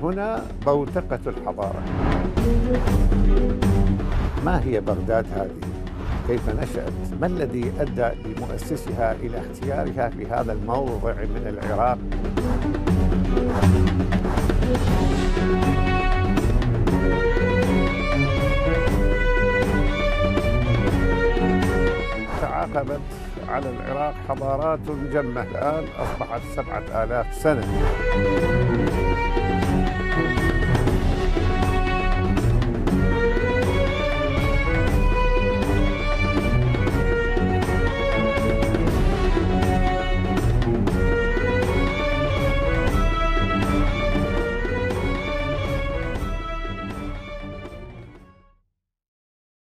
هنا بوتقة الحضارة. ما هي بغداد هذه؟ كيف نشأت؟ ما الذي أدى لمؤسسها إلى اختيارها في هذا الموضع من العراق؟ تعاقبت على العراق حضارات جمة الآن أصبحت 7000 سنة.